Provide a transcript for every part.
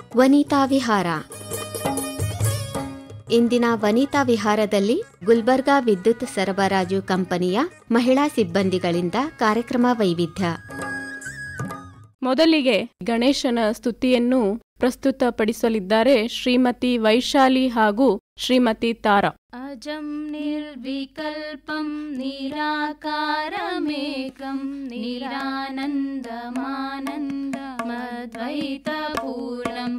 ವನಿತಾ ವಿಹಾರ. ಇಂದಿನ ವನಿತಾ ವಿಹಾರದಲ್ಲಿ ಗುಲ್ಬರ್ಗಾ ವಿದ್ಯುತ್ ಸರಬರಾಜು ಕಂಪನಿಯ ಮಹಿಳಾ ಸಿಬ್ಬಂದಿಗಳಿಂದ ಕಾರ್ಯಕ್ರಮ ವೈವಿಧ್ಯ. ಮೊದಲಿಗೆ ಗಣೇಶನ ಸ್ತುತಿಯನ್ನು ಪ್ರಸ್ತುತಪಡಿಸಲಿದ್ದಾರೆ ಶ್ರೀಮತಿ ವೈಶಾಲಿ ಹಾಗೂ ಶ್ರೀಮತಿ ತಾರಾ. ಅಜಂ ನಿರ್ವಿಕಲ್ಪಂ ನಿರಾಕಾರಮೇಕಂ ನಿರಾನಂದಮಾನಂದಮದ್ವೈತಪೂರ್ಣಂ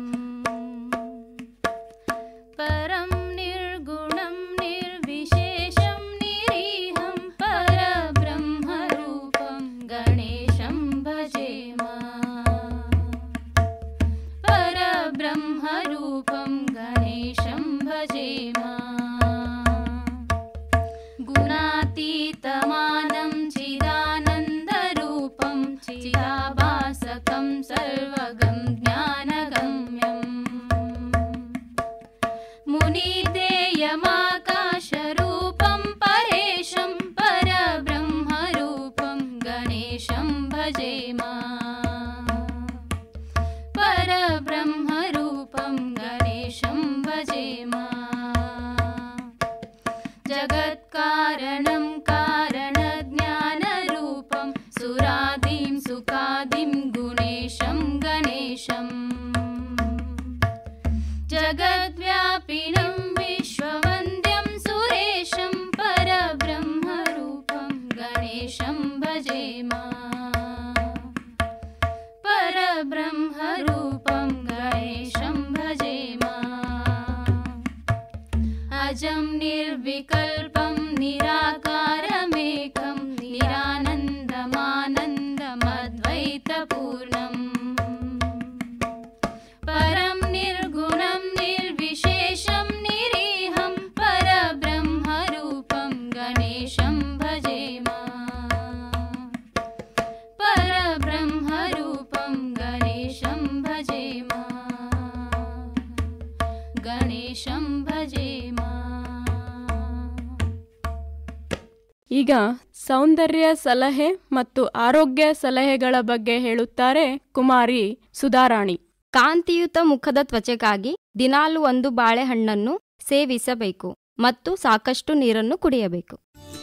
ಪರಂ ನಿರ್ಗುಣಂ ನಿರ್ವಿಶೇಷಂ ನಿರೀಹಂ ಪರಬ್ರಹ್ಮರೂಪಂ ಗಣೇಶಂ ಭಜೇಮ. ಪರಬ್ರಹ್ಮರೂಪಂ ಗಣೇಶಂ ಭಜೇಮ. ಗುಣಾತೀತಮಾನಂ ಚಿದಾನಂದರೂಪಂ ಚಿದಾಭಾಸಕಂ ಸರ್ವಗಂ ಜ್ಞಾನಗಮ್ಯಂ. ಮುನಿದೇಯಮಾಕಾಶರೂಪಂ ಪರೇಶಂ ಪರಬ್ರಹ್ಮರೂಪಂ ಗಣೇಶಂ ಭಜೇಮ. ಪರಬ್ರಹ್ಮರೂಪಂ ಗಣೇಶಂ ಭಜೇಮ. ಜಗತ್ಕಾರಣಂ ಕಾರಣಜ್ಞಾನರೂಪಂ ಸುರಾದಿಂ ಸುಖಾದಿಂ ಗುಣೇಶಂ ಗಣೇಶಂ. ಜಗದ್ವ್ಯಾಪಿನಂ ವಿಶ್ವವಂದ್ಯಂ ಸುರೇಶಂ ಪರಬ್ರಹ್ಮರೂಪಂ ಗಣೇಶಂ ಭಜೇಮ. ಪರಬ್ರಹ್ಮರೂಪಂ ಗಣೇಶಂ ಭಜೇಮ. ಅಜಂ ನಿರ್ವಿಕಲ್ಪಂ ನಿರಾಕಾರಮೇಕಂ ನಿರಾನಂದಮಾನಂದಮದ್ವೈತಪೂರ್ಣಂ ಪರಂ ನಿರ್ಗುಣಂ ನಿರ್ವಿಶೇಷಂ ನಿರೀಹಂ ಪರಬ್ರಹ್ಮರೂಪಂ ಗಣೇಶಂ ಭಜೇಮ. ಪರಬ್ರಹ್ಮರೂಪಂ ಗಣೇಶಂ ಭಜೇಮ. ಗಣೇಶಂ ಭಜೇಮ. ಈಗ ಸೌಂದರ್ಯ ಸಲಹೆ ಮತ್ತು ಆರೋಗ್ಯ ಸಲಹೆಗಳ ಬಗ್ಗೆ ಹೇಳುತ್ತಾರೆ ಕುಮಾರಿ ಸುಧಾರಾಣಿ. ಕಾಂತಿಯುತ ಮುಖದ ತ್ವಚೆಗಾಗಿ ದಿನಾಲು ಒಂದು ಬಾಳೆಹಣ್ಣನ್ನು ಸೇವಿಸಬೇಕು ಮತ್ತು ಸಾಕಷ್ಟು ನೀರನ್ನು ಕುಡಿಯಬೇಕು.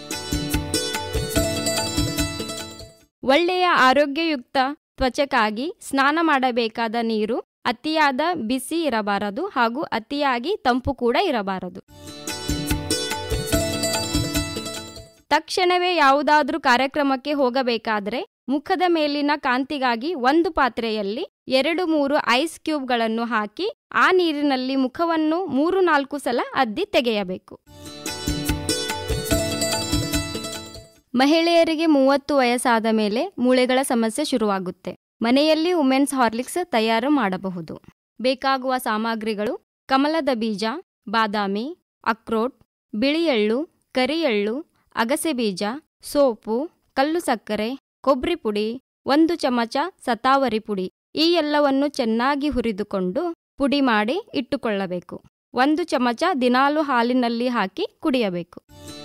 ಒಳ್ಳೆಯ ಆರೋಗ್ಯಯುಕ್ತ ತ್ವಚೆಗಾಗಿ ಸ್ನಾನ ಮಾಡಬೇಕಾದ ನೀರು ಅತಿಯಾದ ಬಿಸಿ ಇರಬಾರದು ಹಾಗೂ ಅತಿಯಾಗಿ ತಂಪು ಕೂಡ ಇರಬಾರದು. ತಕ್ಷಣವೇ ಯಾವುದಾದ್ರೂ ಕಾರ್ಯಕ್ರಮಕ್ಕೆ ಹೋಗಬೇಕಾದ್ರೆ ಮುಖದ ಮೇಲಿನ ಕಾಂತಿಗಾಗಿ ಒಂದು ಪಾತ್ರೆಯಲ್ಲಿ 2-3 ಐಸ್ ಕ್ಯೂಬ್ಗಳನ್ನು ಹಾಕಿ ಆ ನೀರಿನಲ್ಲಿ ಮುಖವನ್ನು 3-4 ಸಲ ಅದ್ದಿ ತೆಗೆಯಬೇಕು. ಮಹಿಳೆಯರಿಗೆ 30 ವಯಸ್ಸಾದ ಮೇಲೆ ಮೂಳೆಗಳ ಸಮಸ್ಯೆ ಶುರುವಾಗುತ್ತೆ. ಮನೆಯಲ್ಲಿ ವುಮೆನ್ಸ್ ಹಾರ್ಲಿಕ್ಸ್ ತಯಾರು ಮಾಡಬಹುದು. ಬೇಕಾಗುವ ಸಾಮಗ್ರಿಗಳು: ಕಮಲದ ಬೀಜ, ಬಾದಾಮಿ, ಅಕ್ರೋಟ್, ಬಿಳಿ ಎಳ್ಳು, ಕರಿ ಎಳ್ಳು, ಅಗಸೆ ಬೀಜ, ಸೋಪು, ಕಲ್ಲು ಸಕ್ಕರೆ, ಕೊಬ್ಬರಿ ಪುಡಿ, 1 ಚಮಚ ಸತಾವರಿ ಪುಡಿ. ಈ ಎಲ್ಲವನ್ನು ಚೆನ್ನಾಗಿ ಹುರಿದುಕೊಂಡು ಪುಡಿ ಮಾಡಿ ಇಟ್ಟುಕೊಳ್ಳಬೇಕು. 1 ಚಮಚ ದಿನಾಲು ಹಾಲಿನಲ್ಲಿ ಹಾಕಿ ಕುಡಿಯಬೇಕು.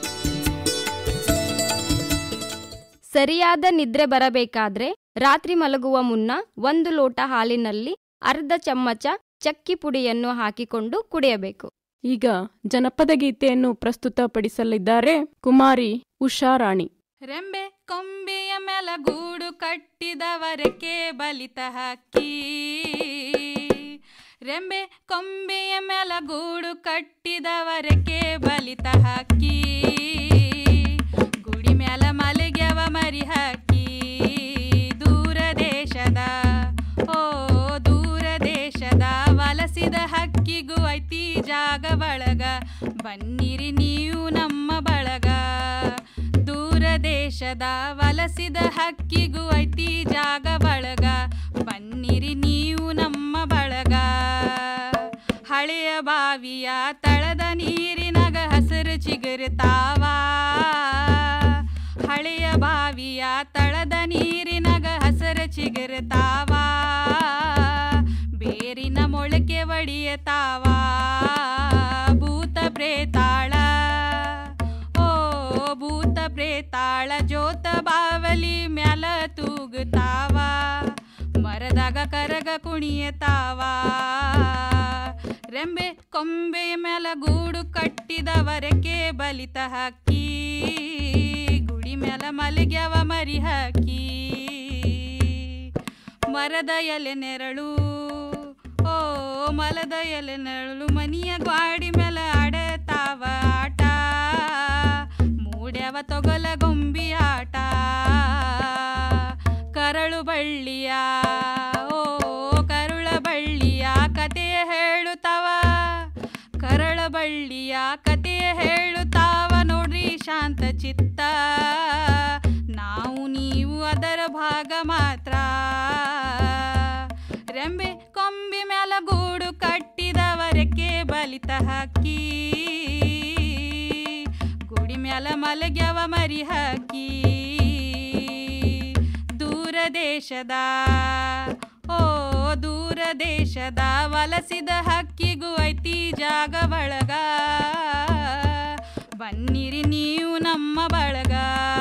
ಸರಿಯಾದ ನಿದ್ರೆ ಬರಬೇಕಾದ್ರೆ ರಾತ್ರಿ ಮಲಗುವ ಮುನ್ನ 1 ಲೋಟ ಹಾಲಿನಲ್ಲಿ ಅರ್ಧ ಚಮಚ ಚಕ್ಕಿ ಪುಡಿಯನ್ನು ಹಾಕಿಕೊಂಡು ಕುಡಿಯಬೇಕು. ಈಗ ಜನಪದ ಗೀತೆಯನ್ನು ಪ್ರಸ್ತುತಪಡಿಸಲಿದ್ದಾರೆ ಕುಮಾರಿ ಉಷಾರಾಣಿ. ರೆಂಬೆ ಕೊಂಬೆಯ ಮೇಲ ಗೂಡು ಕಟ್ಟಿದವರಕ್ಕೆ ಬಲಿತ ಹಕ್ಕಿ. ರೆಂಬೆ ಕೊಂಬೆಯ ಮೇಲ ಗೂಡು ಕಟ್ಟಿದವರಕ್ಕೆ ಬಲಿತ ಹಕ್ಕಿ. ಗುಡಿ ಮ್ಯಾಲ ಮಲಗ್ಯವ ಮರಿ ಹಕ್ಕಿ. ದೂರ ದೇಶದ ದೂರ ದೇಶದ ವಲಸಿದ ಹಕ್ಕಿಗೂ ಐತಿ ಜಾಗ ಬಳಗ. ಬನ್ನಿರಿ ನೀವು ನಮ್ಮ ಬಳಗ. ದೂರ ದೇಶದ ವಲಸಿದ ಹಕ್ಕಿಗೂ ಐತಿ ಜಾಗ ಬಳಗ. ಬನ್ನಿರಿ ನೀವು ನಮ್ಮ ಬಳಗ. ಹಳೆಯ ಬಾವಿಯ ತಳದ ನೀರಿನಾಗ ಹಸಿರು ಚಿಗುರುತ್ತಾವ. ಹಳೆಯ ಬಾವಿಯ ತಳದ ನೀರಿನಾಗ ಹಸಿರು ಚಿಗುರುತ್ತಾವ. ಬೇರಿನ ಮೊಳಕೆ ಒಡಿಯತಾವ. ಭೂತ ಪ್ರೇತಾಳ ಭೂತ ಪ್ರೇತಾಳ ಜೋತ ಬಾವಲಿ ಮ್ಯಾಲ ತೂಗುತ್ತಾವ. ಮರದಾಗ ಕರಗ ಕುಣಿಯತಾವ ರೆಂಬೆ ಕೊಂಬೆಯ ಮೇಲ ಗೂಡು ಕಟ್ಟಿದವರಕ್ಕೆ ಬಲಿತ ಹಕ್ಕಿ ಗುಡಿ ಮೇಲ ಮಲಗ್ಯವ ಮರಿ ಹಕ್ಕಿ ಮರದ ಎಲೆ ನೆರಳು ಓ ಮಲದ ಎಲೆ ನೆರಳು ಮನಿಯ ಗ್ವಾಡಿ ಮೇಲೆ ಆಡತಾವ ಆಟ ಮೂಡ್ಯವ ತೊಗಲ ಗೊಂಬಿ ಆಟ ಕರಳು ಬಳ್ಳಿಯ ಓ ಕರುಳ ಬಳ್ಳಿಯ ಕತೆಯ ಹೇಳುತ್ತವ ಕರಳ ಬಳ್ಳಿಯ ಕತೆಯ ಹೇಳುತ್ತಾವ ನೋಡ್ರಿ ಶಾಂತ ಚಿತ್ತ ನಾವು ನೀವು ಅದರ ಭಾಗ ಮಾತ್ರ ರೆಂಬೆ ಕೊಂಬಿ ಮ್ಯಾಲ ಗೂಡು ಕಟ್ಟಿದವರಕ್ಕೆ ಬಲಿತ ಹಕ್ಕಿ ಗುಡಿ ಮ್ಯಾಲ ಮಲಗ್ಯವ ಮರಿ ಹಕ್ಕಿ ದೂರ ದೇಶದ ಓ ದೂರ ದೇಶದ ವಲಸಿದ ಹಕ್ಕಿಗೂ ಐತಿ ಜಾಗ ಬಳಗ ಬನ್ನಿರಿ ನೀವು ನಮ್ಮ ಬಳಗ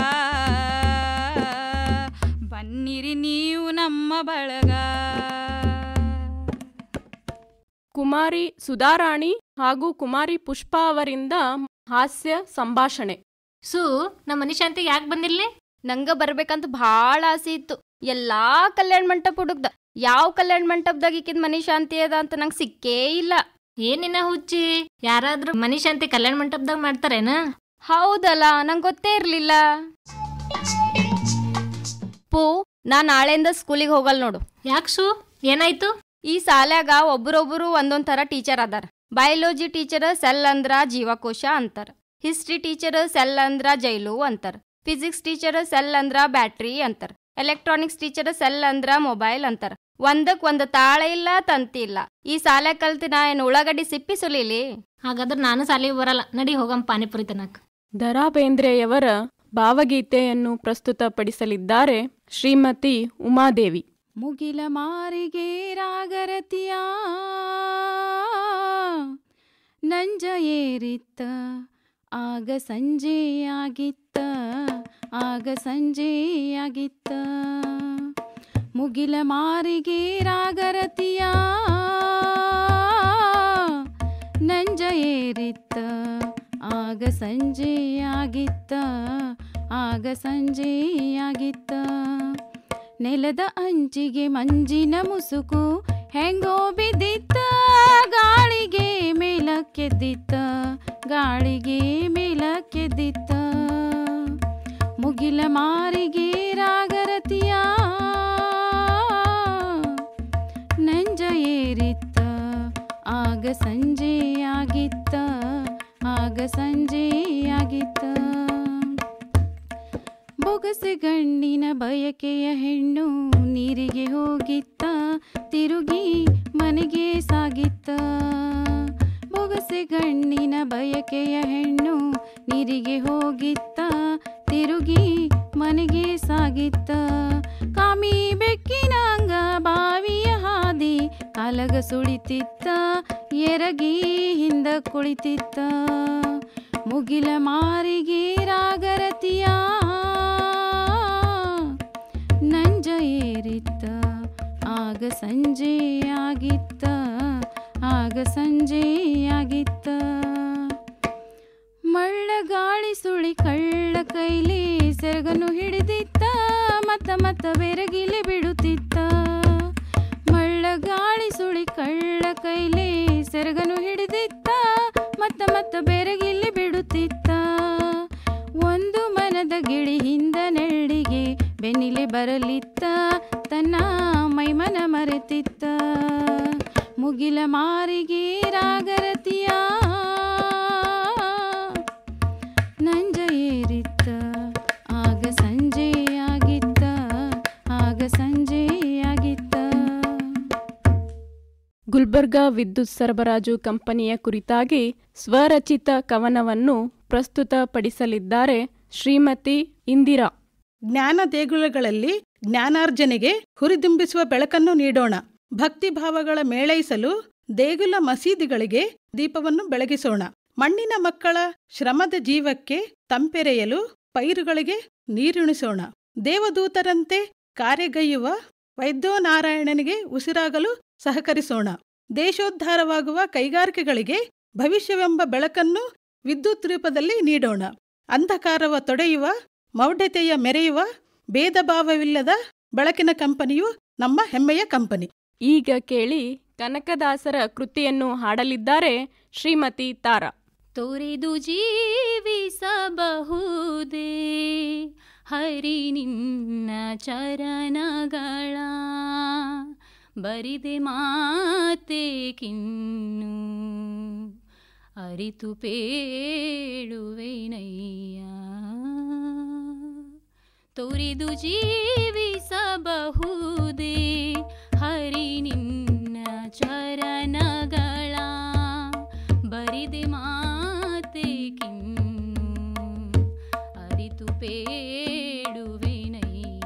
ಬನ್ನಿರಿ ನೀವು ನಮ್ಮ ಬಳಗ. ಕುಮಾರಿ ಸುಧಾರಾಣಿ ಹಾಗೂ ಕುಮಾರಿ ಪುಷ್ಪ ಅವರಿಂದ ಹಾಸ್ಯ ಸಂಭಾಷಣೆ. ಸು ನಮ್ಮ ಮನಿಶಾಂತಿ ಯಾಕೆ ಬಂದಿರ್ಲಿ? ನಂಗ ಬರ್ಬೇಕಂತ ಭಾಳ ಆಸೆ ಇತ್ತು. ಎಲ್ಲಾ ಕಲ್ಯಾಣ ಮಂಟಪ ಹುಡುಕ್ದ, ಯಾವ ಕಲ್ಯಾಣ ಮಂಟಪದಾಗ ಈಕಿದ್ ಮನಿ ಶಾಂತಿ ಅದ ಅಂತ ನಂಗೆ ಸಿಕ್ಕೇ ಇಲ್ಲ. ಏನಿನ ಹುಚ್ಚಿ, ಯಾರಾದ್ರೂ ಮನಿಶಾಂತಿ ಕಲ್ಯಾಣ ಮಂಟಪದಾಗ ಮಾಡ್ತಾರೇನ? ಹೌದಲ್ಲ, ನಂಗೆ ಗೊತ್ತೇ ಇರ್ಲಿಲ್ಲ. ಪೂ, ನಾ ನಾಳೆಯಿಂದ ಸ್ಕೂಲಿಗೆ ಹೋಗಲ್ ನೋಡು. ಯಾಕ್ಸು, ಏನಾಯ್ತು? ಈ ಶಾಲ್ಯಾಗ ಒಬ್ಬರೊಬ್ಬರು ಒಂದೊಂದ್ ಥರ ಟೀಚರ್ ಅದಾರ. ಬಯಾಲಜಿ ಟೀಚರ್ ಸೆಲ್ ಅಂದ್ರ ಜೀವಕೋಶ ಅಂತಾರ, ಹಿಸ್ಟ್ರಿ ಟೀಚರ್ ಸೆಲ್ ಅಂದ್ರ ಜೈಲು ಅಂತಾರ, ಫಿಸಿಕ್ಸ್ ಟೀಚರ್ ಸೆಲ್ ಅಂದ್ರ ಬ್ಯಾಟ್ರಿ ಅಂತಾರ, ಎಲೆಕ್ಟ್ರಾನಿಕ್ಸ್ ಟೀಚರ್ ಸೆಲ್ ಅಂದ್ರ ಮೊಬೈಲ್ ಅಂತಾರ. ಒಂದಕ್ ಒಂದು ತಾಳ ಇಲ್ಲ, ತಂತಿ ಇಲ್ಲ. ಈ ಶಾಲೆ ಕಲ್ತಿನ ಏನು ಉಳ್ಳಾಗಡ್ಡಿ ಸಿಪ್ಪಿ ಸುಲಿಲಿ? ಹಾಗಾದ್ರೆ ನಾನು ಶಾಲೆಗೆ ಬರಲ್ಲ, ನಡಿ ಹೋಗಂ ಪಾನಿಪುರಿ ತಿನ್ನಕ್. ದರಾ ಬೇಂದ್ರೆಯವರ ಭಾವಗೀತೆಯನ್ನು ಪ್ರಸ್ತುತಪಡಿಸಲಿದ್ದಾರೆ ಶ್ರೀಮತಿ ಉಮಾದೇವಿ. ಮುಗಿಲ ಮಾರಿಗೆ ರಾಗರತಿಯ ನಂಜ ಏರಿತ್ತ ಆಗ ಸಂಜೆಯಾಗಿತ್ತ, ಆಗ ಸಂಜೆಯಾಗಿತ್ತ. ಮುಗಿಲ ಮಾರಿಗೆ ರಾಗರತಿಯ ನಂಜ ಏರಿತ್ತ ಆಗ ಸಂಜೆಯಾಗಿತ್ತ, ಆಗ ಸಂಜೆಯಾಗಿತ್ತ. ನೆಲದ ಅಂಚಿಗೆ ಮಂಜಿನ ಮುಸುಕು ಹೆಂಗೋ ಬಿದ್ದಿತ್ತ, ಗಾಳಿಗೆ ಮೇಲಕ್ಕೆದ್ದಿತ್ತ, ಗಾಳಿಗೆ ಮೇಲಕ್ಕೆದ್ದಿತ್ತ. ಮುಗಿಲ ಮಾರಿಗೆ ರಾಗರತಿಯ ನಂಜ ಏರಿತ್ತ ಆಗ ಸಂಜೆಯಾಗಿತ್ತ, ಆಗ ಸಂಜೆಯಾಗಿತ್ತ. ಬೊಗಸೆ ಗಣ್ಣಿನ ಬಯಕೆಯ ಹೆಣ್ಣು ನೀರಿಗೆ ಹೋಗಿತ್ತ, ತಿರುಗಿ ಮನೆಗೆ ಸಾಗಿತ್ತ. ಬೊಗಸೆ ಗಣ್ಣಿನ ಬಯಕೆಯ ಹೆಣ್ಣು ನೀರಿಗೆ ಹೋಗಿತ್ತ, ತಿರುಗಿ ಮನೆಗೆ ಸಾಗಿತ್ತ. ಕಾಮಿ ಬೆಕ್ಕಿನ ಅಂಗ ಬಾವಿಯ ಹಾದಿ ಕಾಲಗ ಸುಳಿತಿತ್ತ, ಎರಗಿ ಹಿಂದ ಕುಳಿತಿತ್ತ. ಮುಗಿಲ ಮಾರಿಗೆ ರಾಗರತಿಯ ನಂಜ ಏರಿತ್ತ ಆಗ ಸಂಜೆಯಾಗಿತ್ತ, ಆಗ ಸಂಜೆಯಾಗಿತ್ತ. ಮಳ್ಳ ಗಾಳಿ ಸುಳಿ ಕಳ್ಳ ಕೈಲಿ ಸೆರಗನು ಹಿಡಿದಿತ್ತ, ಮತ್ತ ಮತ್ತ ಬೆರಗಿಲಿ ಬಿಡುತ್ತಿತ್ತ. ಮಳ್ಳ ಗಾಳಿ ಸುಳಿ ಕಳ್ಳ ಕೈಲಿ ಸೆರಗನು ಹಿಡಿದಿತ್ತ, ಮತ್ತ ಮತ್ತ ಬೆರಗಿಲಿ ಬಿಡುತ್ತಿತ್ತ. ಒಂದು ಮನದ ಗಿಳಿ ಹಿಂದ ನೆಳ್ಳಿಗೆ ಬೆನ್ನಿಲೆ ಬರಲಿತ್ತ, ತನ್ನ ಮೈಮನ ಮರೆತಿತ್ತ. ಮುಗಿಲ ಮಾರಿಗೆ ರಾಗರತಿಯ ನಂಜ ಏರಿತ್ತ ಆಗ ಸಂಜೆಯಾಗಿತ್ತ, ಆಗ ಸಂಜೆಯಾಗಿತ್ತ. ಗುಲ್ಬರ್ಗಾ ವಿದ್ಯುತ್ ಸರಬರಾಜು ಕಂಪನಿಯ ಕುರಿತಾಗಿ ಸ್ವರಚಿತ ಕವನವನ್ನು ಪ್ರಸ್ತುತಪಡಿಸಲಿದ್ದಾರೆ ಶ್ರೀಮತಿ ಇಂದಿರಾ. ಜ್ಞಾನ ದೇಗುಲಗಳಲ್ಲಿ ಜ್ಞಾನಾರ್ಜನೆಗೆ ಹುರಿದುಂಬಿಸುವ ಬೆಳಕನ್ನು ನೀಡೋಣ. ಭಕ್ತಿ ಭಾವಗಳ ಮೇಳೈಸಲು ದೇಗುಲ ಮಸೀದಿಗಳಿಗೆ ದೀಪವನ್ನು ಬೆಳಗಿಸೋಣ. ಮಣ್ಣಿನ ಮಕ್ಕಳ ಶ್ರಮದ ಜೀವಕ್ಕೆ ತಂಪೆರೆಯಲು ಪೈರುಗಳಿಗೆ ನೀರುಣಿಸೋಣ. ದೇವದೂತರಂತೆ ಕಾರ್ಯಗೈಯುವ ವೈದ್ಯೋನಾರಾಯಣನಿಗೆ ಉಸಿರಾಗಲು ಸಹಕರಿಸೋಣ. ದೇಶೋದ್ಧಾರವಾಗುವ ಕೈಗಾರಿಕೆಗಳಿಗೆ ಭವಿಷ್ಯವೆಂಬ ಬೆಳಕನ್ನು ವಿದ್ಯುತ್ ರೂಪದಲ್ಲಿ ನೀಡೋಣ. ಅಂಧಕಾರವ ತೊಡೆಯುವ, ಮೌಢ್ಯತೆಯ ಮೆರೆಯುವ, ಭೇದ ಭಾವವಿಲ್ಲದ ಬೆಳಕಿನ ಕಂಪನಿಯು ನಮ್ಮ ಹೆಮ್ಮೆಯ ಕಂಪನಿ. ಈಗ ಕೇಳಿ ಕನಕದಾಸರ ಕೃತಿಯನ್ನು ಹಾಡಲಿದ್ದಾರೆ ಶ್ರೀಮತಿ ತಾರಾ. ತೊರೆದು ಜೀವಿಸಬಹುದೇ ಹರಿ ನಿನ್ನ ಚರಣಗಳ, ಬರಿದೆ ಮಾತೆ ಕಿನ್ನು ಅರಿತು ಪೇಳುವೆನಯ್ಯ. ತೊರೆದು ಜೀವಿಸಬಹುದೇ ಹರಿ ನಿನ್ನ ಚರಣಗಳ, ಬರಿದೆ ಮಾತೆ ಕಿನ್ನು ಅರಿತು ಪೇಳುವೆನಯ್ಯ.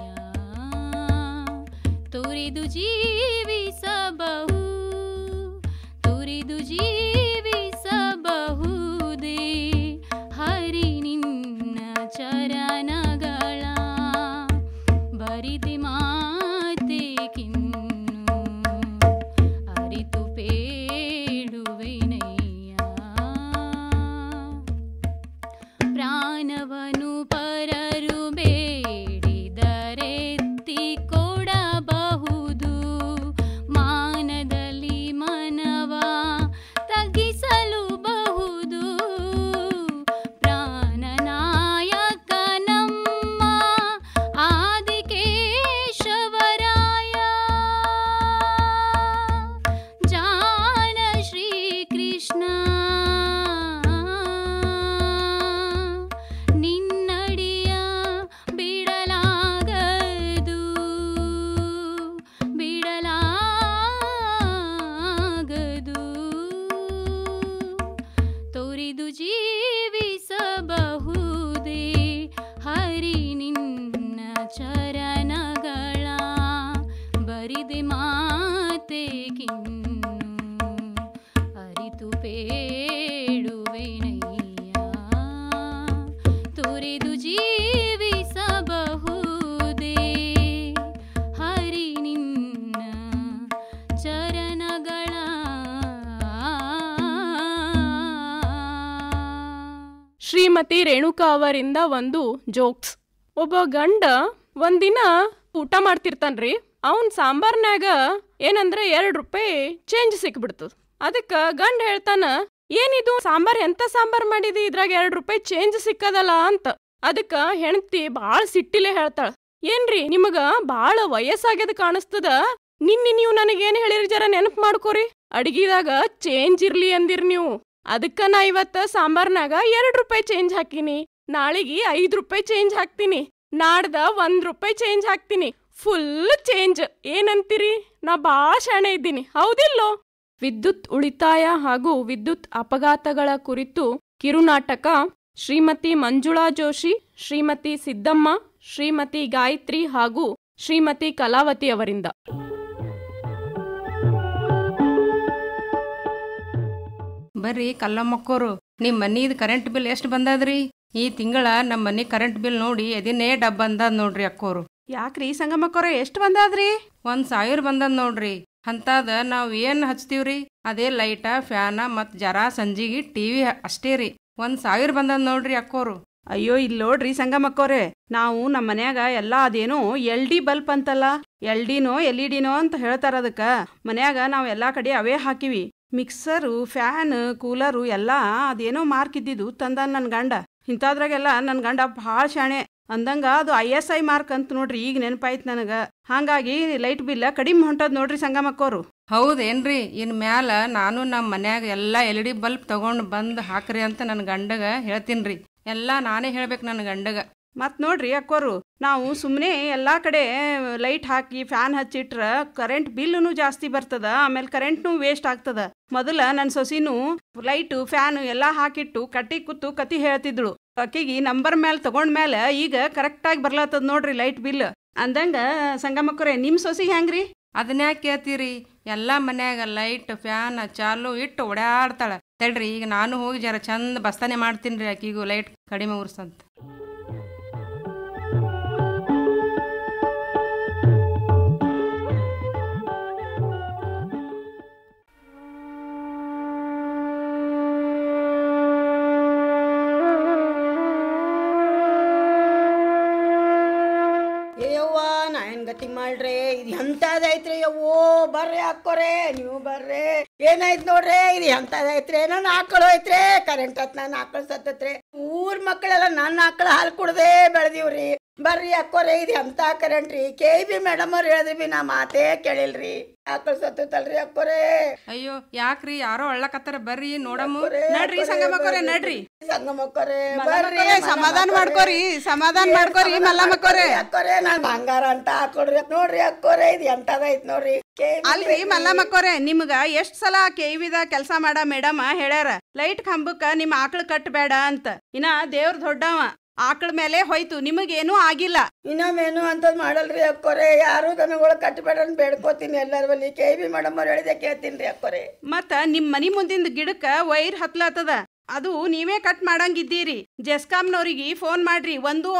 ತೊರೆದು ಜೀವಿಸಬಹು ತೊರೆದು ಜೀವಿಸಬಹುದೇ ಹರಿ ನಿನ್ನ ಚರಣಗಳ, ಬರಿದೆ ಮಾತೆ ಕಿನ್ನು ಅರಿತು ಪೇಳುವೆನಯ್ಯ. ಪ್ರಾಣವನು ಪರರು ಬೇಡಿದರೆತ್ತಿ ಕೊಡಬಹುದು, ಮಾನದಲ್ಲಿ ಮನವ ತಗ್ಗಿಸಲು ಬಹುದು. ಪ್ರಾಣನಾಯಕ ನಮ್ಮ ಆದಿಕೇಶವರಾಯ, ಜಾನ ಶ್ರೀಕೃಷ್ಣ ನಿನ್ನಡಿಯ ಬಿಡಲಾಗದು ಬಿಡಲಾಗದು. ತೊರೆದು ಜೀವಿಸಬಹುದೇ ಹರಿ ನಿನ್ನ ಚರಣಗಳ, ಬರಿದೆ ಮಾತೆ ಕಿನ್ನು ಅರಿತು ಪೇಳುವೆನಯ್ಯ. ತೊರೆದು ಜೀವಿಸಬಹುದೇ ಹರಿ ನಿನ್ನ ಚರಣಗಳ. ಶ್ರೀಮತಿ ರೇಣುಕಾ ಅವರಿಂದ ಒಂದು ಜೋಕ್ಸ್. ಒಬ್ಬ ಗಂಡ ಒಂದಿನ ಊಟ ಮಾಡ್ತಿರ್ತಾನ್ರಿ. ಅವನ್ ಸಾಂಬಾರ್ನ್ಯಾಗ ಏನಂದ್ರೆ 2 ರೂಪಾಯಿ ಚೇಂಜ್ ಸಿಕ್ಬಿಡ್ತದ. ಅದಕ್ಕ ಗಂಡ ಹೇಳ್ತಾನ, ಏನಿದು ಸಾಂಬಾರ್, ಎಂತ ಸಾಂಬಾರ್ ಮಾಡಿದಿ, ಇದ್ರಾಗ 2 ರೂಪಾಯಿ ಚೇಂಜ್ ಸಿಕ್ಕದಲ್ಲ ಅಂತ. ಅದಕ್ಕ ಹೆಂಡತಿ ಬಾಳ ಸಿಟ್ಟಿಲೆ ಹೇಳ್ತಾಳ, ಏನ್ರಿ ನಿಮಗ ಬಾಳ ವಯಸ್ಸಾಗ್ಯದ ಕಾಣಿಸ್ತದ, ನಿನ್ನೆ ನೀವು ನನಗೇನ್ ಹೇಳಿರಿ ಜರ ನೆನಪು ಮಾಡ್ಕೋರಿ. ಅಡಿಗೆದಾಗ ಚೇಂಜ್ ಇರ್ಲಿ ಅಂದಿರ್ ನೀವು, ಅದಕ್ಕ ನಾ ಇವತ್ತ ಸಾಂಬಾರ್ನಾಗ 2 ರೂಪಾಯಿ ಚೇಂಜ್ ಹಾಕಿನಿ, ನಾಳಿಗೆ 5 ರೂಪಾಯಿ ಚೇಂಜ್ ಹಾಕ್ತೀನಿ, ನಾಡ್ದ 1 ರೂಪಾಯಿ ಚೇಂಜ್ ಹಾಕ್ತೀನಿ, ಫುಲ್ ಚೇಂಜ್. ಏನಂತೀರಿ? ನಾ ಬಾಳ ಶಾಣೆ ಇದ್ದೀನಿ, ಹೌದಿಲ್ಲೋ? ವಿದ್ಯುತ್ ಉಳಿತಾಯ ಹಾಗೂ ವಿದ್ಯುತ್ ಅಪಘಾತಗಳ ಕುರಿತು ಕಿರುನಾಟಕ ಶ್ರೀಮತಿ ಮಂಜುಳಾ ಜೋಶಿ, ಶ್ರೀಮತಿ ಸಿದ್ದಮ್ಮ, ಶ್ರೀಮತಿ ಗಾಯತ್ರಿ ಹಾಗೂ ಶ್ರೀಮತಿ ಕಲಾವತಿ ಅವರಿಂದ. ಬರ್ರಿ ಕಲ್ಲಮ್ಮಕ್ಕೋರು, ನಿಮ್ಮ ಮನೀದ್ ಕರೆಂಟ್ ಬಿಲ್ ಎಷ್ಟು ಬಂದದ್ರಿ? ಈ ತಿಂಗಳ ನಮ್ಮ ಮನಿ ಕರೆಂಟ್ ಬಿಲ್ ನೋಡಿ ಎದಿನೇ ಡಬ್ ಬಂದದ್ ನೋಡ್ರಿ ಅಕ್ಕೋರು. ಯಾಕ್ರಿ ಸಂಗಮಕ್ಕೋರ ಎಷ್ಟು ಬಂದಾದ್ರಿ? 1000 ಬಂದದ್ ನೋಡ್ರಿ. ಅಂತಾದ ನಾವ್ ಏನ್ ಹಚ್ತೀವ್ರಿ, ಅದೇ ಲೈಟ, ಫ್ಯಾನ ಮತ್ ಜರಾ ಸಂಜಿಗಿ ಟಿವಿ ಅಷ್ಟೇ ರೀ. 1000 ಬಂದದ್ ನೋಡ್ರಿ ಅಕ್ಕೋರು. ಅಯ್ಯೋ ಇಲ್ಲಿ ನೋಡ್ರಿ ಸಂಗಮಕ್ಕೋರೆ, ನಾವು ನಮ್ಮ ಮನ್ಯಾಗ ಎಲ್ಲಾ ಅದೇನೋ LD ಬಲ್ಪ್ ಅಂತಲ್ಲ, LDನೋ LED ಅಂತ ಹೇಳ್ತಾರ. ಅದಕ್ಕ ಮನ್ಯಾಗ ನಾವ್ ಎಲ್ಲಾ ಕಡೆ ಅವೇ ಹಾಕಿವಿ. ಮಿಕ್ಸರು, ಫ್ಯಾನ್, ಕೂಲರು ಎಲ್ಲಾ ಅದೇನೋ ಮಾರ್ಕ್ ಇದ್ದಿದ್ದು ತಂದ ನನ್ ಗಂಡ. ಇಂಥದ್ರಾಗೆಲ್ಲ ನನ್ ಗಂಡ ಭಾಳ ಶಾಣೆ. ಅಂದಂಗ ಅದು ISI ಮಾರ್ಕ್ ಅಂತ ನೋಡ್ರಿ, ಈಗ ನೆನಪಾಯ್ತು ನನಗ. ಹಾಗಾಗಿ ಲೈಟ್ ಬಿಲ್ ಕಡಿಮೆ ಹೊಂಟದ್ ನೋಡ್ರಿ ಸಂಗಮಕ್ಕೋರು. ಹೌದೇನ್ರಿ? ಇನ್ ಮ್ಯಾಲ ನಾನು ನಮ್ಮ ಮನ್ಯಾಗ ಎಲ್ಲಾ LED ಬಲ್ಬ್ ತಗೊಂಡ್ ಬಂದ್ ಹಾಕ್ರಿ ಅಂತ ನನ್ ಗಂಡಗ ಹೇಳ್ತೀನ್ರಿ. ಎಲ್ಲಾ ನಾನೇ ಹೇಳ್ಬೇಕು ನನ್ನ ಗಂಡಗ. ಮತ್ ನೋಡ್ರಿ ಅಕ್ಕೋರು, ನಾವು ಸುಮ್ಮನೆ ಎಲ್ಲಾ ಕಡೆ ಲೈಟ್ ಹಾಕಿ ಫ್ಯಾನ್ ಹಚ್ಚಿಟ್ರ ಕರೆಂಟ್ ಬಿಲ್ನು ಜಾಸ್ತಿ ಬರ್ತದ, ಆಮೇಲೆ ಕರೆಂಟ್ನು ವೇಸ್ಟ್ ಆಗ್ತದ. ಮೊದಲ ನನ್ನ ಸೊಸಿನೂ ಲೈಟು ಫ್ಯಾನು ಎಲ್ಲಾ ಹಾಕಿಟ್ಟು ಕಟ್ಟಿ ಕೂತು ಕತಿ ಹೇಳ್ತಿದ್ಳು. ಅಕ್ಕಿಗೆ ನಂಬರ್ ಮೇಲೆ ತಗೊಂಡ್ಮೇಲೆ ಈಗ ಕರೆಕ್ಟಾಗಿ ಬರ್ಲತ್ತದ ನೋಡ್ರಿ ಲೈಟ್ ಬಿಲ್. ಅಂದಂಗ ಸಂಗಮಕ್ಕರೆ ನಿಮ್ ಸೊಸಿ ಹೆಂಗ್ರಿ? ಅದನ್ಯಾಕೆ ಕೇಳ್ತೀರಿ? ಎಲ್ಲಾ ಮನ್ಯಾಗ ಲೈಟ್ ಫ್ಯಾನ್ ಚಾಲು ಇಟ್ಟು ಓಡಾಡ್ತಾಳ. ತಡ್ರಿ ಈಗ ನಾನು ಹೋಗಿ ಜರ ಚಂದ ಬಸ್ತಾನೆ ಮಾಡ್ತೀನ್ರಿ ಆಕಿಗೂ ಲೈಟ್ ಕಡಿಮೆ ಉರ್ಸಂತ. ಗತಿ ಮಾಡ್ರಿ. ಇದು ಎಂತದೈತ್ರಿ ಯವ್ವೋ, ಬರ್ರಿ ಅಕ್ಕೋರೆ ನೀವು ಬರ್ರಿ. ಏನಾಯ್ತು ನೋಡ್ರಿ, ಇದು ಎಂತದೈತ್ರಿ, ನನ್ನ ಆಕಳು ಐತ್ರಿ, ಕರೆಂಟ್ ಹತ್ ನನ್ನ ಆಕಳು ಸತ್ತತ್ರಿ. ಊರ್ ಮಕ್ಕಳೆಲ್ಲ ನನ್ನ ಆಕಳ ಹಾಲು ಕುಡ್ದೇ ಬೆಳೆದಿವ್ರಿ. ಬರ್ರಿ ಅಕ್ಕೋರೆ, ಇದು ಎಂತ ಕರೆಂಟ್ ರೀ. KB ಮೇಡಮ್ ಅವ್ರು ಹೇಳಿದ್ರಿ ಬಿ ನಾ ಮಾತೇ ಕೇಳಿಲ್ರಿ. ಆಕಳು ಸತ್ತಲ್ರಿ ಅಕ್ಕೋರೆ. ಅಯ್ಯೋ ಯಾಕ್ರಿ, ಯಾರೋ ಅಳ್ಳಕತ್ತಾರ, ಬರ್ರಿ ನೋಡಮ್ಮ. ನಡ್ರಿ ಸಂಗಮಕ್ಕೋರೆ, ನಡ್ರಿ ಸಂಗಮಕ್ಕೋರೆ, ಬರ್ರಿ ಸಮಾಧಾನ ಮಾಡ್ಕೋರಿ, ಸಮಾಧಾನ ಮಾಡ್ಕೋರಿ ಮಲ್ಲಮ್ಮಕ್ಕೋರೆ. ಅಕ್ಕೋರೆ ನಾನ್ ಬಂಗಾರ ಅಂತ ಹಾಕೊಡ್ರಿ. ನೋಡ್ರಿ ಅಕ್ಕೋರೆ, ಇದು ಎಂತದೈತ್ ನೋಡ್ರಿ. ಅಲ್ರಿ ಮಲ್ಲಮ್ಮಕ್ಕೋರೆ, ನಿಮ್ಗ ಎಷ್ಟ್ ಸಲ KVದ ಕೆಲಸ ಮಾಡ ಮೇಡಮ್ ಹೇಳ್ಯಾರ ಲೈಟ್ ಕಂಬಕ್ಕ ನಿಮ್ ಆಕಳ ಕಟ್ಟಬೇಡ ಅಂತ. ಇನ್ನ ದೇವ್ರ ದೊಡ್ಡವ, ಆಕಳ ಮೇಲೆ ಹೋಯ್ತು, ನಿಮಗೇನು ಆಗಿಲ್ಲ. ಇನ್ನೊಮ್ಮೇನು ಅಂತದ್ ಮಾಡಲ್ರಿ ಅಕ್ಕೋರೆ. ಯಾರು ದನಗಳು ಕಟ್ಟಬೇಡ ಅಂತ ಬೇಡ್ಕೋತೀನಿ ಎಲ್ಲರ ಬಲ್ಲಿ. KV ಮೇಡಮ್ ಅವ್ರು ಹೇಳಿದೆ ಕೇಳ್ತೀನಿ ಅಕ್ಕೋರೆ. ಮತ್ತ ನಿಮ್ ಮನಿ ಮುಂದಿನ ಗಿಡಕ್ಕ ವೈರ್ ಹತ್ಲತ್ತದ, ಅದು ನೀವೇ ಕಟ್ ಮಾಡಂಗಿದ್ದೀರಿ. ಜೆಸ್ಕಾಂನವ್ರಿಗೆ ಫೋನ್ ಮಾಡ್ರಿ,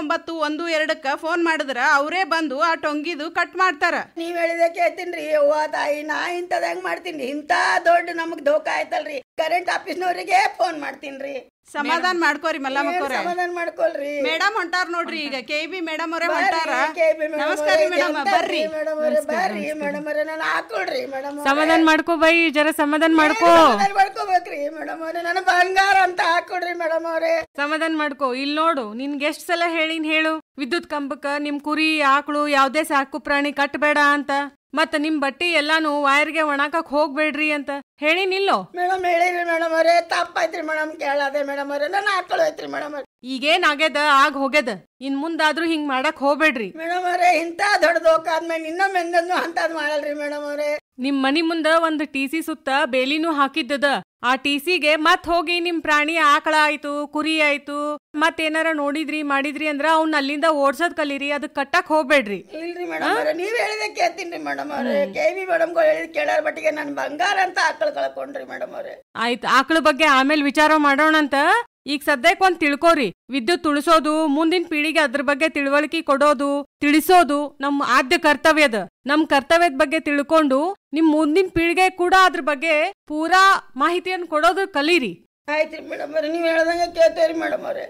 1912ಕ್ಕ ಫೋನ್ ಮಾಡಿದ್ರ ಅವರೇ ಬಂದು ಆ ಟೊಂಗಿದು ಕಟ್ ಮಾಡ್ತಾರ. ನೀವ್ ಹೇಳಿದೆ ಕೇಳ್ತೀನಿ ಅವ್ವ ತಾಯಿ. ನಾ ಇಂಥದ್ ಹೆಂಗ್ ಮಾಡ್ತೀನಿ, ಇಂಥ ದೊಡ್ಡ ನಮಗ್ ಧೋಕಾ ಆಯ್ತಲ್ರಿ. ಕರೆಂಟ್ ಆಫೀಸ್ನವ್ರಿಗೆ ಫೋನ್ ಮಾಡ್ತೀನಿ. ಸಮಾಧಾನ ಮಾಡ್ಕೋರಿ ಮಲ್ಲಮ್ಮಕ್ಕೋರೆ. ಸಮಾಧಾನ ಮಾಡ್ಕೊಳ್ರಿ. ಮೇಡಮ್ ಹೊಂಟಾರ ನೋಡ್ರಿ, ಈಗ KV ಮೇಡಮ್ ಅವರೇ ಹೊಂಟಾರ. ನಮಸ್ಕಾರ ಮೇಡಮ್, ಬರ್ರಿ ಬರ್ರಿ ಮೇಡಮ್ ಅವರೇ, ನಾನು ಹಾಕೊಳ್ರಿ ಮೇಡಮ್. ಸಮಾಧಾನ ಮಾಡ್ಕೋ ಬೈ, ಜರ ಸಮಾಧಾನ ಮಾಡ್ಕೋ. ಮಾಡ್ಕೋಬೇಕ್ರಿ ಮೇಡಮ್ ಅವ್ರೆ, ನನ್ನ ಬಂಗಾರ ಅಂತ ಹಾಕೊಡ್ರಿ ಮೇಡಮ್ ಅವ್ರೆ. ಸಮಾಧಾನ ಮಾಡ್ಕೋ. ಇಲ್ಲಿ ನೋಡು, ನಿನ್ಗೆ ಎಷ್ಟ್ ಸಲ ಹೇಳಿನ್ ಹೇಳು, ವಿದ್ಯುತ್ ಕಂಬಕ್ಕ ನಿಮ್ ಕುರಿ ಆಕಳು ಯಾವ್ದೇ ಸಾಕು ಪ್ರಾಣಿ ಕಟ್ಟಬೇಡ ಅಂತ. ಮತ್ತ ನಿಮ್ ಬಟ್ಟಿ ಎಲ್ಲಾನು ವೈರ್ಗೆ ಒಣಾಕಕ್ ಹೋಗ್ಬೇಡ್ರಿ ಅಂತ ಹೇಳಿನಿಲ್ಲೋ? ಮೇಡಮ್ ಹೇಳಿರಿ ಮೇಡಮ್ ಅವರೇ, ತಪ್ಪಾಯ್ತ್ರಿ ಮೇಡಮ್, ಕೇಳದೆ ಮೇಡಮ್ ಅವರೇ, ನಾನು ಹಾಕೊಳು ಐತ್ರಿ ಮೇಡಮ್ ಅವ್ರೆ. ಈಗೇನ್ ಆಗ್ಯದ ಆಗ್ ಹೋಗ್ಯದ, ಇನ್ ಮುಂದಾದ್ರೂ ಹಿಂಗ್ ಮಾಡಕ್ ಹೋಗ್ಬೇಡ್ರಿ ಮೇಡಮ್ ಅವರೇ. ಇಂತ ದೊಡ್ಡದೋಕಾದ್ಮೇಲೆ ಇನ್ನೊಮ್ಮೆ ಎಂದೂ ಅಂತದ್ ಮಾಡಲ್ರಿ ಮೇಡಮ್ ಅವರೇ. ನಿಮ್ ಮನಿ ಮುಂದ ಒಂದ್ TC ಸುತ್ತ ಬೇಲಿನೂ ಹಾಕಿದ್ದದ. ಆ TCಗೆ ಮತ್ ಹೋಗಿ ನಿಮ್ ಪ್ರಾಣಿ ಆಕಳ ಆಯ್ತು, ಕುರಿ ಆಯ್ತು, ಮತ್ತೇನಾರ ನೋಡಿದ್ರಿ ಮಾಡಿದ್ರಿ ಅಂದ್ರ ಅವ್ನ ಅಲ್ಲಿಂದ ಓಡ್ಸೋದ್ ಕಲೀರಿ, ಅದಕ್ ಕಟ್ಟಕ್ ಹೋಗ್ಬೇಡ್ರಿ. ಇಲ್ರಿ ಮೇಡಮ್ ಅವರೇ, ನೀವ್ ಹೇಳಿದೆ ಕೇಳ್ತೀನಿ ಮೇಡಮ್ ಅವರೇ. KV ಮೇಡಮ್ ಹೇಳಿದ್ ಕೇಳಾರ ಬಟ್ಟಿಗೆ ನನ್ ಬಂಗಾರ ಅಂತ ಆಕಳ ಕಳ್ಕೊಂಡ್ರಿ ಮೇಡಮ್ ಅವರೇ. ಆಯ್ತು, ಆಕಳ ಬಗ್ಗೆ ಆಮೇಲೆ ವಿಚಾರ ಮಾಡೋಣಂತ. ಈಗ ಸದ್ಯಕ್ಕೆ ಒಂದ್ ತಿಳ್ಕೋರಿ, ವಿದ್ಯುತ್ ಉಳಿಸೋದು, ಮುಂದಿನ ಪೀಳಿಗೆ ಅದ್ರ ಬಗ್ಗೆ ತಿಳುವಳಿಕೆ ಕೊಡೋದು, ತಿಳಿಸೋದು ನಮ್ ಆದ್ಯ ಕರ್ತವ್ಯದ. ನಮ್ ಕರ್ತವ್ಯದ ಬಗ್ಗೆ ತಿಳ್ಕೊಂಡು ನಿಮ್ ಮುಂದಿನ ಪೀಳಿಗೆ ಕೂಡ ಅದ್ರ ಬಗ್ಗೆ ಪೂರಾ ಮಾಹಿತಿಯನ್ನು ಕೊಡೋದು ಕಲೀರಿ. ಆಯ್ತ್ರಿ ಮೇಡಮ್ ಅವರೇ, ನೀವ್ ಹೇಳ್ದಂಗೆ ಕೇಳ್ತೇವ್ರಿ ಮೇಡಮ್ ಅವರೇ.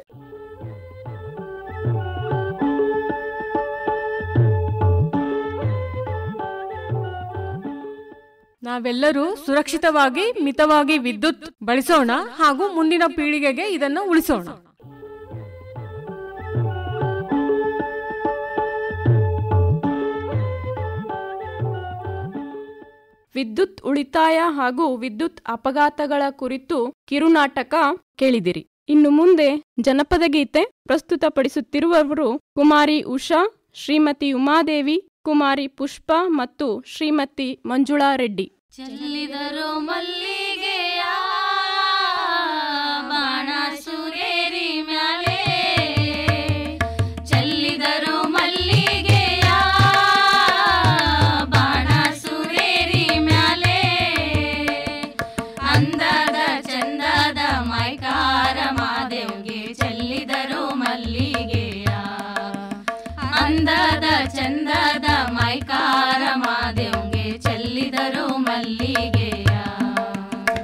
ನಾವೆಲ್ಲರೂ ಸುರಕ್ಷಿತವಾಗಿ ಮಿತವಾಗಿ ವಿದ್ಯುತ್ ಬಳಸೋಣ ಹಾಗೂ ಮುಂದಿನ ಪೀಳಿಗೆಗೆ ಇದನ್ನು ಉಳಿಸೋಣ. ವಿದ್ಯುತ್ ಉಳಿತಾಯ ಹಾಗೂ ವಿದ್ಯುತ್ ಅಪಘಾತಗಳ ಕುರಿತು ಕಿರುನಾಟಕ ಕೇಳಿದಿರಿ. ಇನ್ನು ಮುಂದೆ ಜನಪದ ಗೀತೆ ಪ್ರಸ್ತುತಪಡಿಸುತ್ತಿರುವವರು ಕುಮಾರಿ ಉಷಾ, ಶ್ರೀಮತಿ ಉಮಾದೇವಿ, ಕುಮಾರಿ ಪುಷ್ಪ ಮತ್ತು ಶ್ರೀಮತಿ ಮಂಜುಳಾ ರೆಡ್ಡಿ. ಚೆಲ್ಲಿದರು ಮಲ್ಲಿಗೆಯ ಬಾಣ ಸುರೇರಿ ಮ್ಯಾಲೆ, ಚೆಲ್ಲಿದರು ಮಲ್ಲಿಗೆಯ ಬಾಣ ಸುರೇರಿ ಮ್ಯಾಲೆ, ಅಂದದ ಚಂದದ ಮೈಕಾರ ಮಾದೇವ್ಗೆ ಚೆಲ್ಲಿದರು ಮಲ್ಲಿಗೆಯ, ಅಂದದ ಚಂದದ ಮೈಕಾರ ಮಾದೇವ್ಗೆ ಚೆಲ್ಲಿದರು ಮಲ್ಲಿಗೆಯ.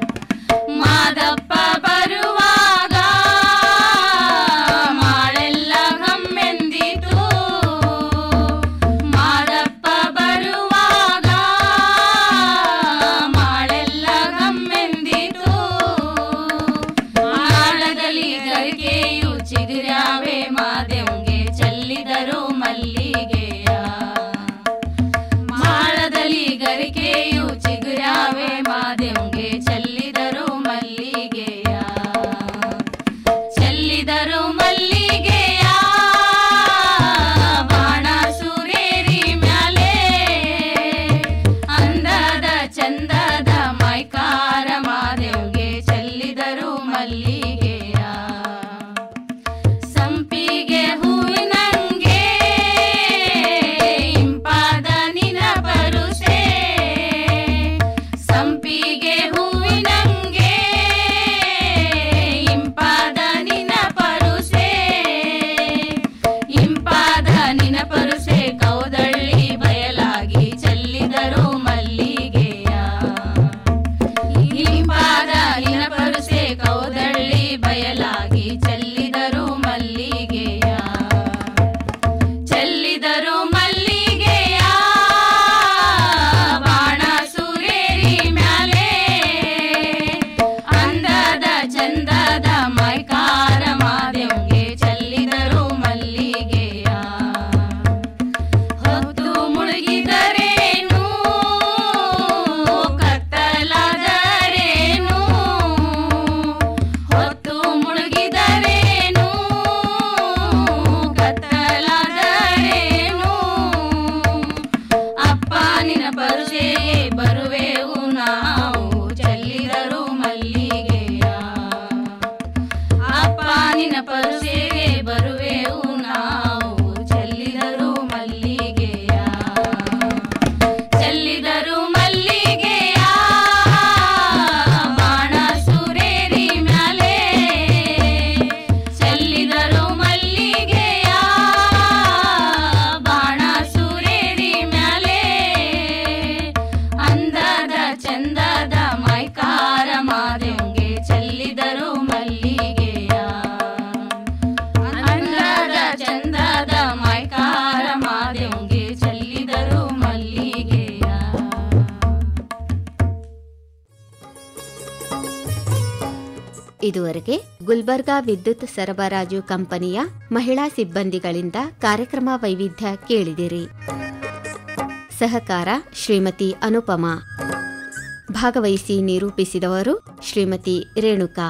ಇದುವರೆಗೆ ಗುಲ್ಬರ್ಗಾ ವಿದ್ಯುತ್ ಸರಬರಾಜು ಕಂಪನಿಯ ಮಹಿಳಾ ಸಿಬ್ಬಂದಿಗಳಿಂದ ಕಾರ್ಯಕ್ರಮ ವೈವಿಧ್ಯ ಕೇಳಿದಿರಿ. ಸಹಕಾರ ಶ್ರೀಮತಿ ಅನುಪಮಾ. ಭಾಗವಹಿಸಿ ನಿರೂಪಿಸಿದವರು ಶ್ರೀಮತಿ ರೇಣುಕಾ.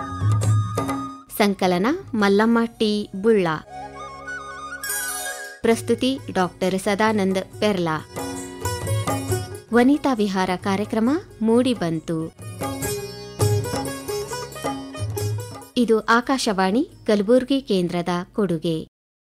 ಸಂಕಲನ ಮಲ್ಲಮ್ಮ ಟಿ ಬುಳ್ಳ. ಪ್ರಸ್ತುತಿ ಡಾಕ್ಟರ್ ಸದಾನಂದ್ ಪೆರ್ಲಾ. ವನಿತಾ ವಿಹಾರ ಕಾರ್ಯಕ್ರಮ ಮೂಡಿಬಂತು. ಇದು ಆಕಾಶವಾಣಿ ಕಲಬುರಗಿ ಕೇಂದ್ರದ ಕೊಡುಗೆ.